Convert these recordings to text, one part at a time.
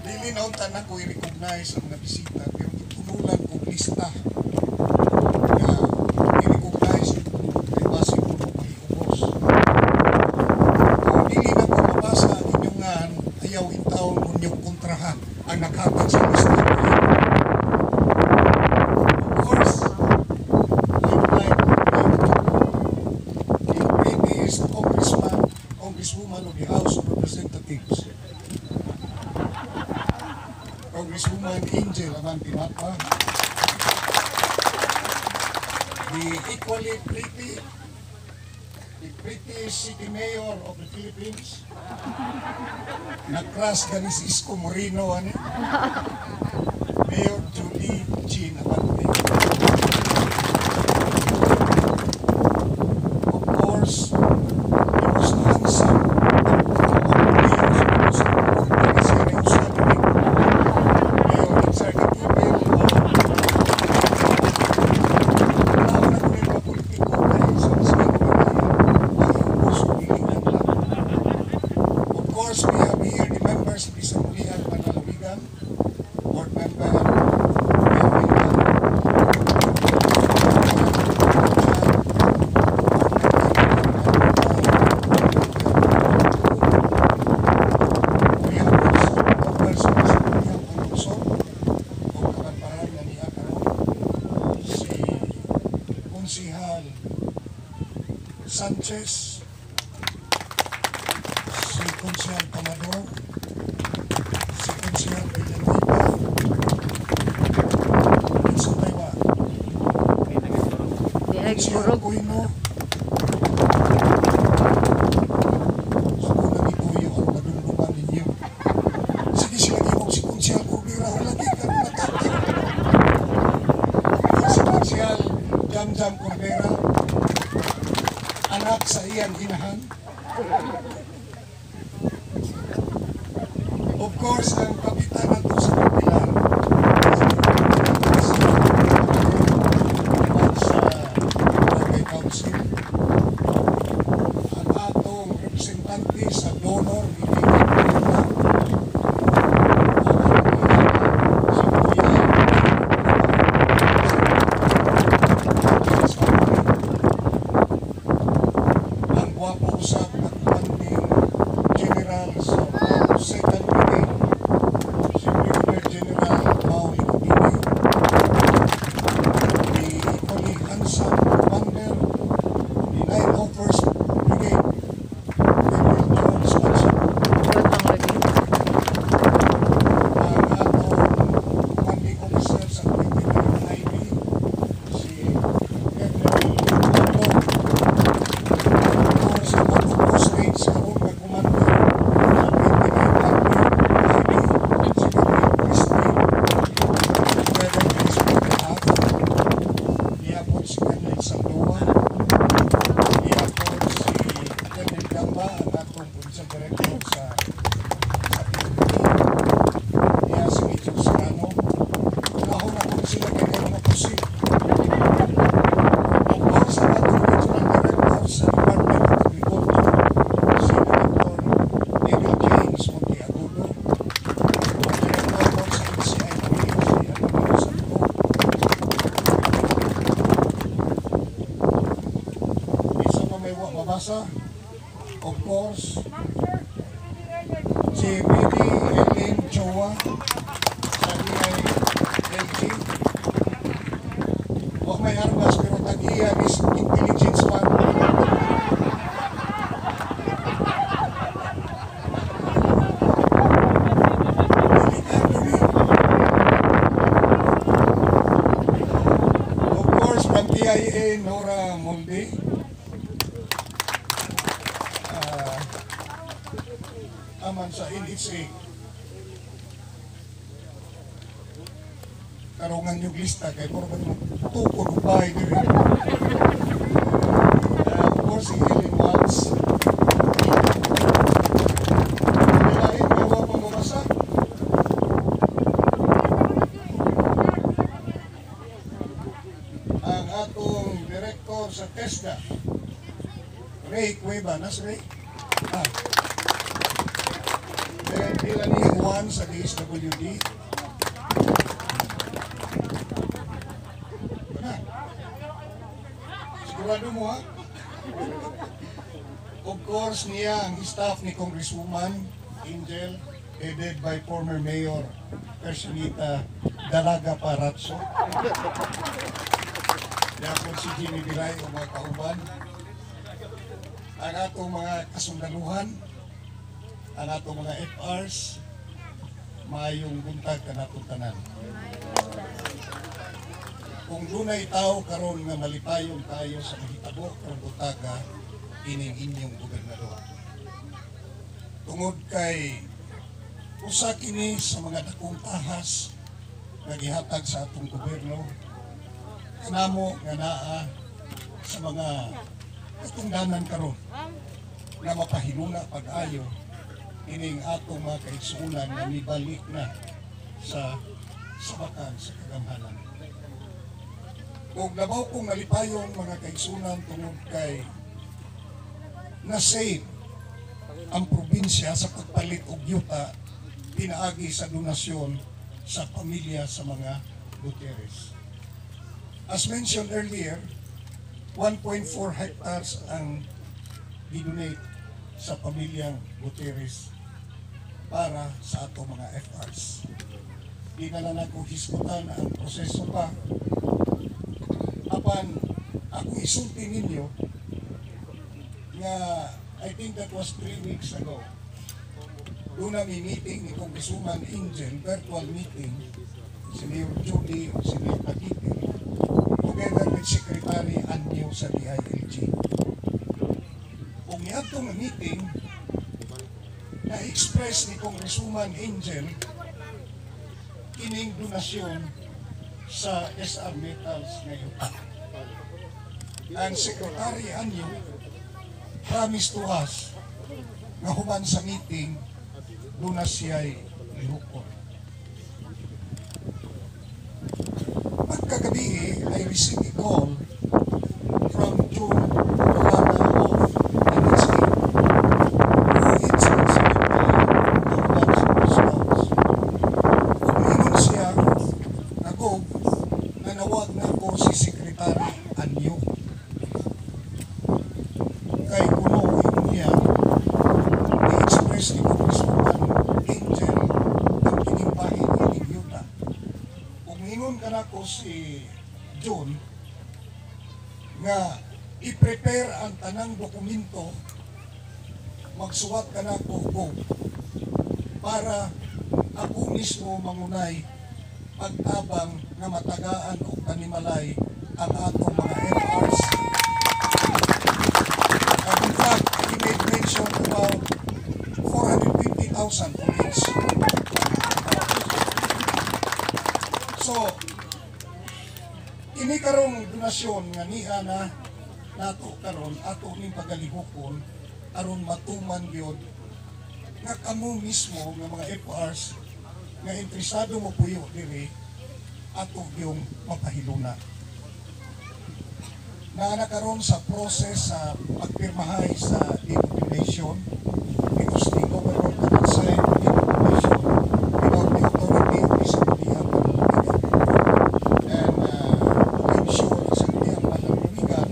Dili na unta na ko i-recognize ang mga bisita pero tunulan ko lista na i-recognize kay base ko ng pag-iubos. Kung dili na ko mabasa ang inyong ayaw intaon kung inyong kontrahan ang nakatag sa lista. Of course, I would like the previous congresswoman of the House of Representatives, Congresswoman Angel Amantinapa, the equally pretty city mayor of the Philippines, na-crush gani si Isko Moreno, Mayor Julie Jean Abante. Of course, the most handsome Sanchez, si Konsehal Pamador, si Konsehal Villanueva, sa Taiwan, Konsehal Puino, so kung nagituyo ang madungduman ninyo, sige sila gimog si Konsehal Corvera, lagi ka natatag. Si Konsehal Jam Corvera, anak sa iyang inahan. Of course, ang kapitan nato sa Pilar sa Barangay Council, ang atong representante sa donor of course, si Bibi Ellen Chowa sa DILG. Huwag may armas pero tag-iya is intelligence man. Of course, from TIA, Nora Molde. Aman sa NHA karungan yung lista kay korban tukod upay diri. Of course, si Helen Waltz, lain gawa pamabasa. Ang atong director sa TESDA, Ray Cueva, nas Ray? Pila ni Juan chairman sa DSWD. Sigurado mo ha? Of course niya ang staff ni Congresswoman Angel, headed by former Mayor Personita Dalaga Paratso. Yapon si Jimmy Biray o mga kauban. Ang atong mga kasundaluhan, ang atong mga FRs, mayong buntag ka natong tanan. Kung dunay tao karon nga malipayon tayo sa mahitabo karong butaga, ining inyong gobernador. Tungod kay usa kini sa mga dakong ahas nga gihatag sa atong gobyerno, kanamo nga naa sa mga katungdanan karon na mapahiluna pag-ayo ining atong mga kaigsuonan na mibalik na sa sabakan sa kagamhanan. Kung labaw kong nalipayon mga kaigsuonan tungod kay na-save ang probinsya sa pagpalit og yuta pinaagi sa donasyon sa pamilya sa mga Gutierrez. As mentioned earlier, 1.4 hectares ang dinonate sa pamilyang Gutierrez para sa ato mga FRs. Di na lang ako hiskutan ang proseso pa. Apan ako isulti ninyo nga I think that was 3 weeks ago. Doon na may meeting ni Congresswoman Angel, virtual meeting, si Mayor Judy o si Mayor Paquite, together with Secretary Anyo sa DILG. Kung yatong meeting, na-express ni Congresswoman Angel kining donasyon sa SR Metals ngayon. Ang Secretary Anyo promised to us na human sa meeting, doon na siya'y lihukon. Pagkagabi I received a call from June Corvera of NSA, who is responsible for the scouts. Uminom siya, ako, nanawag na ako si Secretary Anyo. Kay kuno niya, i-express ni Congresswoman Angel ang kinimbahin ining yuta. Kung ingon ka na ko si John nga i-prepare ang tanang dokumento, magsuwat ka na ko para ako mismo mangunay pagtabang nga matagaan o panimalay ang atong mga FRs. And in fact, he made mention about 450,000 for each. So, ini karong donasyon nga niya na nato karon ato ning pagalihokon aron matuman gyud nga kamo mismo nga mga FRs nga interesado mo puyo diri ato yung mapahiluna. Na karon sa process sa pagpirmahay sa decommission because the government cannot sign decommission without the authority of the Sangguniang Panlalawigan. And I'm sure the Sangguniang Panlalawigan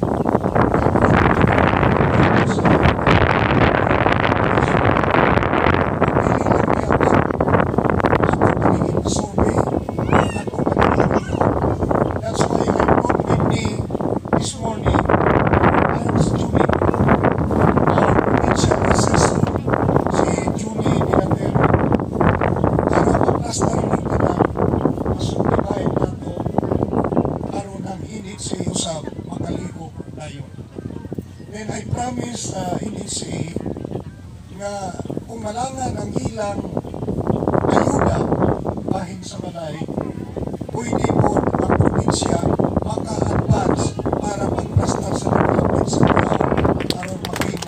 then I promise NSA nga kung malangan ang ilang ayuda bahin sa balay, pwede po ang probinsya maka-advance para mag-plastar sa development sa tao para mag-imo.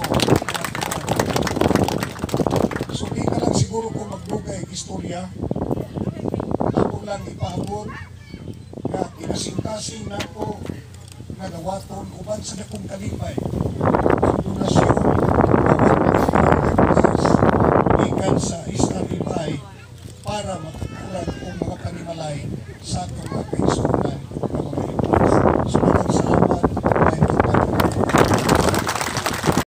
So di ka lang siguro kung magbugay istorya, ako lang ipaabot na kinasing-kasing na ko nga dawaton uban sa dakong kalipay ang donasyon ng 1.4 hectares ikan sa Isla Ribay para matukuran ang mga panimalay sa atong mga